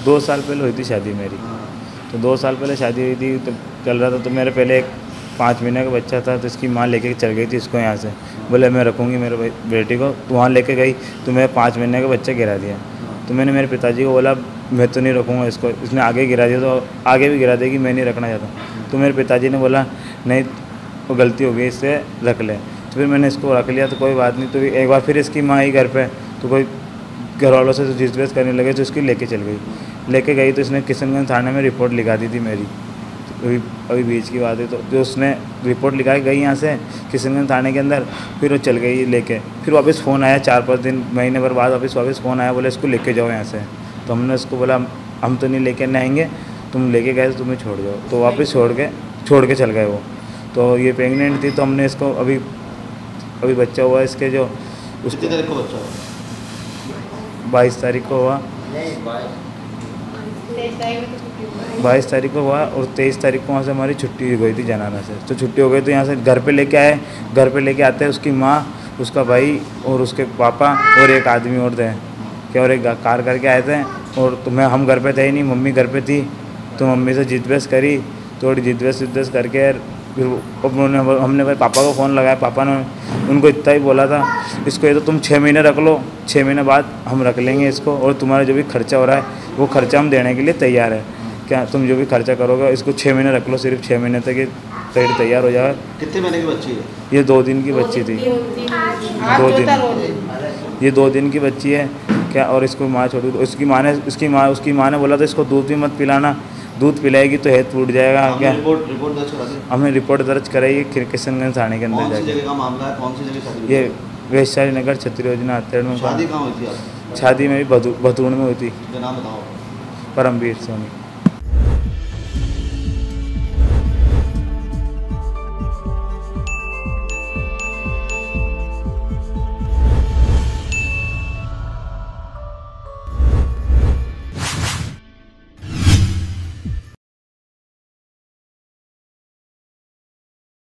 2 साल पहले हुई थी शादी मेरी। तो 2 साल पहले शादी हुई थी, तो चल रहा था। तो मेरे पहले एक 5 महीने का बच्चा था, तो इसकी माँ लेके चल गई थी इसको यहाँ से। बोले मैं रखूँगी मेरे बेटी को। तो वहाँ लेके गई तो मेरे 5 महीने का बच्चा गिरा दिया। तो मैंने मेरे पिताजी को बोला मैं तो नहीं रखूँगा इसको, इसने आगे गिरा दिया तो आगे भी गिरा देगी, मैं नहीं रखना चाहता। तो मेरे पिताजी ने बोला नहीं वो गलती हो गई, इससे रख ले। तो फिर मैंने इसको रख लिया। तो कोई बात नहीं। तो एक बार फिर इसकी माँ आई घर पे, तो कोई घर वालों से जिस बहस करने लगे, तो इसकी लेके चल गई। लेके गई तो इसने किशनगंज थाने में रिपोर्ट लिखा दी थी मेरी। अभी बीच की बात है। तो जो उसने रिपोर्ट लिखा के गई यहाँ से किशनगंज थाने के अंदर, फिर वो चल गई लेके। फिर वापस फ़ोन आया 4-5 दिन महीने भर बाद वापस फ़ोन आया, बोले इसको लेके जाओ यहाँ से। तो हमने उसको बोला हम तो नहीं लेके नहीं आएंगे, तुम लेके गए तो तुम्हें छोड़ जाओ। तो वापस छोड़ के चल गए वो। तो ये प्रेग्नेंट थी, तो हमने इसको अभी बच्चा हुआ इसके जो कितनी तारीख को बच्चा हुआ? 22 तारीख को हुआ। 22 तारीख को हुआ और 23 तारीख को वहाँ से हमारी छुट्टी हो गई थी जनाना से। तो छुट्टी हो गई तो यहाँ से घर पे लेके आए। घर पे लेके आते हैं उसकी माँ, उसका भाई और उसके पापा और एक आदमी और थे क्या, और एक कार करके आए थे। और तो हम घर पे थे ही नहीं, मम्मी घर पे थी। तो मम्मी से जिद बहस करी, थोड़ी जिद बहस करके फिर हमने भाई पापा को फ़ोन लगाया। पापा ने उनको इतना ही बोला था इसको ये तो तुम 6 महीने रख लो, 6 महीने बाद हम रख लेंगे इसको, और तुम्हारा जो भी खर्चा हो रहा है वो खर्चा हम देने के लिए तैयार है। क्या तुम जो भी खर्चा करोगे इसको 6 महीने रख लो, सिर्फ 6 महीने तक ये तैयार हो जाए। कितने महीने की बच्ची है ये 2 दिन की बच्ची थी। 2 दिन, ये 2 दिन की बच्ची है क्या। और इसको माँ छोड़ी, उसकी माँ ने बोला था इसको दूध भी मत पिलाना, दूध पिलाएगी तो हेल्थ टूट जाएगा क्या। रिपोर्ट दर्ज करा दी? हमने रिपोर्ट दर्ज कराई किशनगंज थाने के अंदर कौन सी जाके। जगह का मामला है? कौन सी जगह शादी? ये वैशाली नगर छत्री योजना हत्याड़ में। शादी कहाँ हुई थी आपकी? शादी मेरी भतूड़ में हुई थी, नाम बताओ। परमवीर सोनी।